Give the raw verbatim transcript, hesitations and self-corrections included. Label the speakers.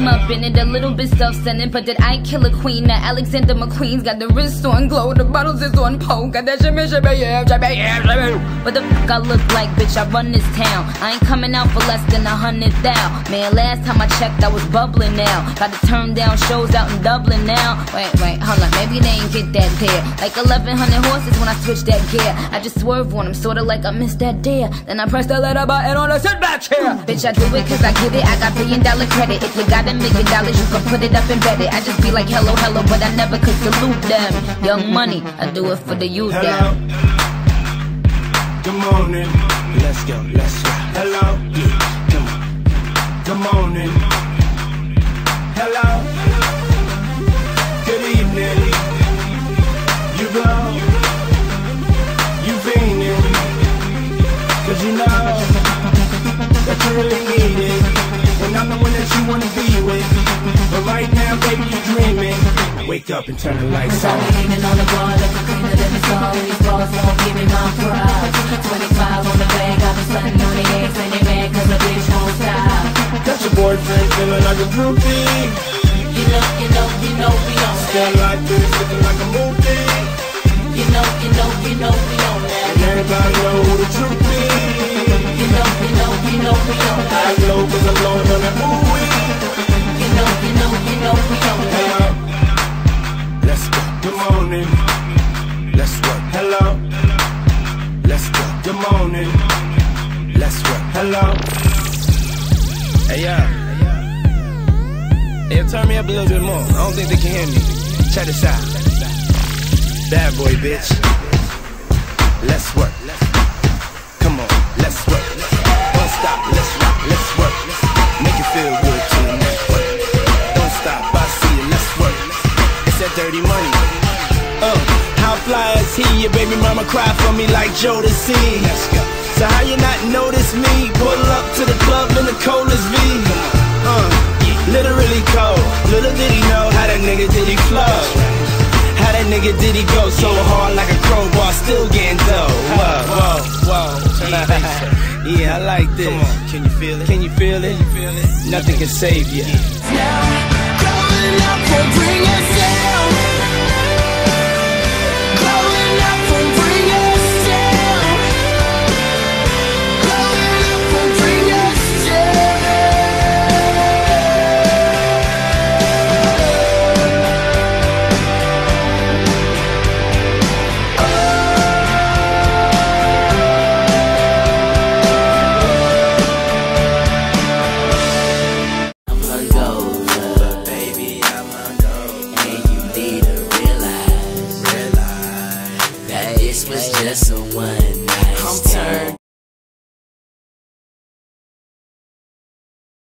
Speaker 1: up in it, a little bit self-centered, but did I kill a queen? That Alexander McQueen's got the wrist on glow, the bottles is on pole, got that shimmy, shimmy, yeah, shimmy, yeah, shimmy. What the fuck I look like, bitch? I run this town. I ain't coming out for less than a hundred thou. Man, last time I checked, I was bubbling now. Got to turn down shows out in Dublin now. Wait, wait, hold on, maybe they ain't get that there. Like eleven hundred horses when I switch that gear. I just swerve on them, sorta like I missed that dare. Then I press the letter button on the sit back chair. Bitch, I do it cause I get it. I got billion dollar credit. If you got a million dollars, you can put it up and bet it. I just be like hello, hello, but I never could salute them. Young money, I do it for the youth.
Speaker 2: Hello. Good morning. Let's go, let's go. Hello. Come on. Good morning. Hello. Good evening. You go. You fiending. Cause you know that you really need it. And I'm the one that you wanna be with. But right now, baby, you dreaming. Wake up and turn the lights on.
Speaker 3: I'm hanging on the bar, looking cleaner than the star. These bars won't give me my pride. twenty-five on the bag, I've been slutting on the eggs, and they mad cause the bitch won't stop.
Speaker 2: Got your boyfriend feeling like a groupie.
Speaker 3: You know, you know, you know we on that.
Speaker 2: Stand like this, looking like a movie.
Speaker 3: You know, you know, you know we on that.
Speaker 2: And everybody know who the truth is.
Speaker 3: You know, you know, you know we on that.
Speaker 2: I blow cause I'm blowing on that movie.
Speaker 3: You know, you know, you know we on that.
Speaker 2: Hello. Let's go. Good morning. Let's work. Hello. Let's go. Good morning. Let's work. Hello. Hey, yo. Hey, turn me up a little bit more. I don't think they can hear me. Check this out. Bad boy, bitch. Let's work. Come on, let's work. Don't stop, let's rock, let's work. Make it feel good to the network. Don't stop, I see you, let's work. It's that dirty money. Uh, how fly is he? Your baby mama cry for me like Jodeci. Let's go. So how you not notice me? Pull up to the club in the coldest V. Uh, literally cold. Little did he know how that nigga did he flow. How that nigga did he go so hard like a crowbar, still getting dough. Whoa, whoa, whoa. Yeah, I like this. Come on, can you feel it? Can you feel it? Can you feel it? Nothing can save you.
Speaker 3: Now, growing up will bring us down. Growing up will bring us down. Growing up will bring us down. This was just a one night stand.